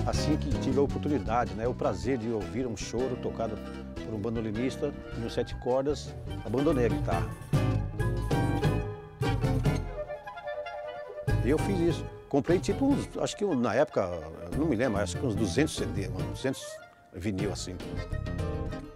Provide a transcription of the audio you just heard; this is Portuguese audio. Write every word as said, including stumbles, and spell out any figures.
assim que tive a oportunidade, né, o prazer de ouvir um choro tocado por um bandolinista em um sete cordas, abandonei a guitarra. E eu fiz isso. Comprei tipo, uns, acho que na época, não me lembro, acho que uns duzentos C D, mano, duzentos vinil assim.